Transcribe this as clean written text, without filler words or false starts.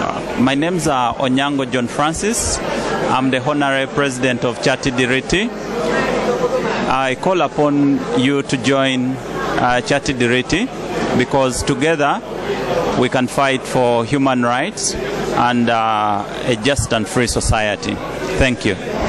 My name's Onyango John Francis. I'm the Honorary President of Certi Diritti. I call upon you to join Certi Diritti because together we can fight for human rights and a just and free society. Thank you.